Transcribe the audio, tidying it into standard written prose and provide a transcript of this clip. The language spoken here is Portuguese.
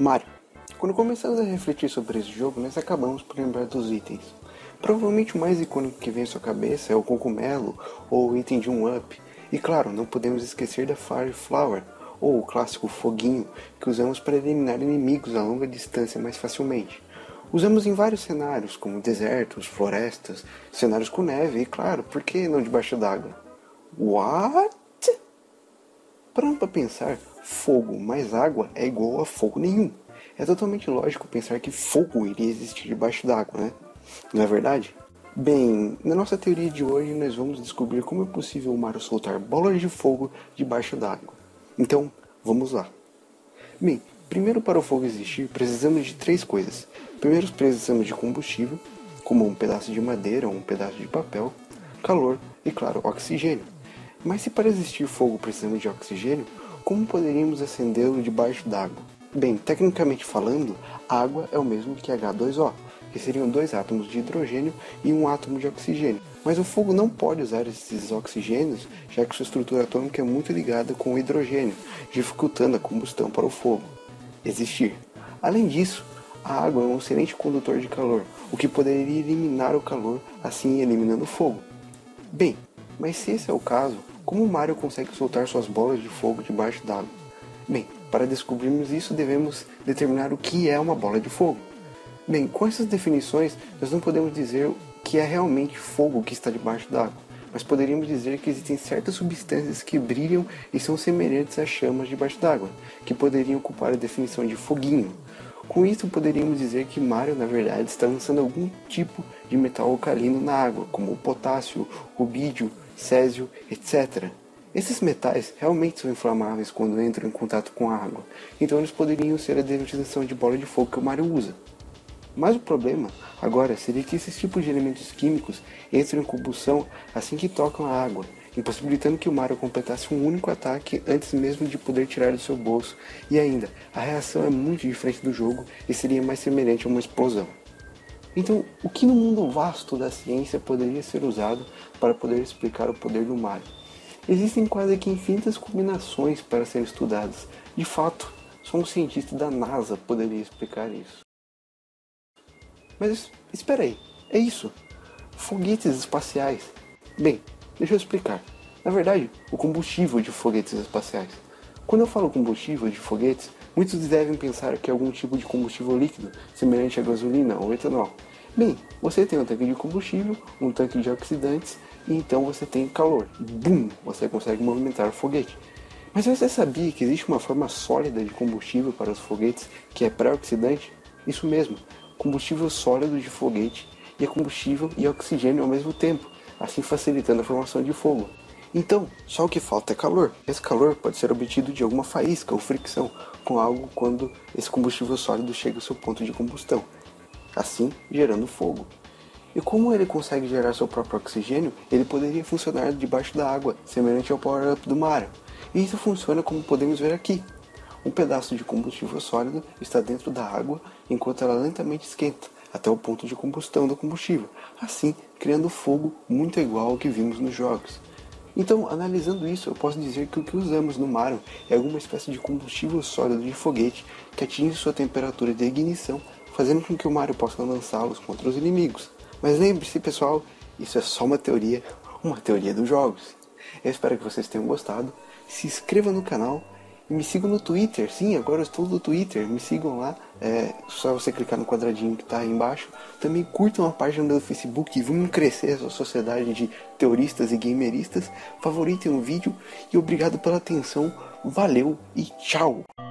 Mario. Quando começamos a refletir sobre esse jogo, nós acabamos por lembrar dos itens. Provavelmente o mais icônico que vem à sua cabeça é o cogumelo ou o item de um up. E claro, não podemos esquecer da Fire Flower, ou o clássico foguinho, que usamos para eliminar inimigos a longa distância mais facilmente. Usamos em vários cenários, como desertos, florestas, cenários com neve e claro, por que não debaixo d'água? What? Parando para pensar, fogo mais água é igual a fogo nenhum. É totalmente lógico pensar que fogo iria existir debaixo d'água, né? Não é verdade? Bem, na nossa teoria de hoje nós vamos descobrir como é possível o Mario soltar bolas de fogo debaixo d'água. Então, vamos lá. Bem, primeiro para o fogo existir precisamos de 3 coisas. Primeiro precisamos de combustível, como um pedaço de madeira ou um pedaço de papel, calor e claro, oxigênio. Mas se para existir fogo precisamos de oxigênio, como poderíamos acendê-lo debaixo d'água? Bem, tecnicamente falando, água é o mesmo que H2O, que seriam 2 átomos de hidrogênio e 1 átomo de oxigênio. Mas o fogo não pode usar esses oxigênios, já que sua estrutura atômica é muito ligada com o hidrogênio, dificultando a combustão para o fogo existir. Além disso, a água é um excelente condutor de calor, o que poderia eliminar o calor, assim eliminando o fogo. Bem, mas se esse é o caso, como o Mario consegue soltar suas bolas de fogo debaixo d'água? Bem, para descobrirmos isso devemos determinar o que é uma bola de fogo. Bem, com essas definições, nós não podemos dizer que é realmente fogo que está debaixo d'água, mas poderíamos dizer que existem certas substâncias que brilham e são semelhantes a chamas debaixo d'água, que poderiam ocupar a definição de foguinho. Com isso, poderíamos dizer que Mario, na verdade, está lançando algum tipo de metal alcalino na água, como o potássio, rubídio, césio, etc. Esses metais realmente são inflamáveis quando entram em contato com a água, então eles poderiam ser a definição de bola de fogo que o Mario usa. Mas o problema, agora, seria que esses tipos de elementos químicos entram em combustão assim que tocam a água, impossibilitando que o Mario completasse um único ataque antes mesmo de poder tirar do seu bolso, e ainda, a reação é muito diferente do jogo e seria mais semelhante a uma explosão. Então, o que no mundo vasto da ciência poderia ser usado para poder explicar o poder do Mario? Existem quase que infinitas combinações para serem estudadas. De fato, só um cientista da NASA poderia explicar isso. Mas espera aí, é isso? Foguetes espaciais. Bem, deixa eu explicar. Na verdade, o combustível de foguetes espaciais. Quando eu falo combustível de foguetes, muitos devem pensar que é algum tipo de combustível líquido, semelhante a gasolina ou etanol. Bem, você tem um tanque de combustível, um tanque de oxidantes, e então você tem calor. Bum! Você consegue movimentar o foguete. Mas você sabia que existe uma forma sólida de combustível para os foguetes que é pré-oxidante? Isso mesmo, combustível sólido de foguete e é combustível e oxigênio ao mesmo tempo, assim facilitando a formação de fogo. Então, só o que falta é calor. Esse calor pode ser obtido de alguma faísca ou fricção com algo quando esse combustível sólido chega ao seu ponto de combustão, assim gerando fogo. E como ele consegue gerar seu próprio oxigênio, ele poderia funcionar debaixo da água, semelhante ao power-up do Mario. E isso funciona como podemos ver aqui. Um pedaço de combustível sólido está dentro da água enquanto ela lentamente esquenta, até o ponto de combustão do combustível, assim criando fogo muito igual ao que vimos nos jogos. Então, analisando isso, eu posso dizer que o que usamos no Mario é alguma espécie de combustível sólido de foguete que atinge sua temperatura de ignição, fazendo com que o Mario possa lançá-los contra os inimigos. Mas lembre-se, pessoal, isso é só uma teoria dos jogos. Eu espero que vocês tenham gostado. Se inscreva no canal e me sigam no Twitter. Sim, agora eu estou no Twitter. Me sigam lá. É só você clicar no quadradinho que está aí embaixo. Também curtam a página do Facebook e vamos crescer essa sociedade de teoristas e gameristas. Favoritem o vídeo e obrigado pela atenção. Valeu e tchau!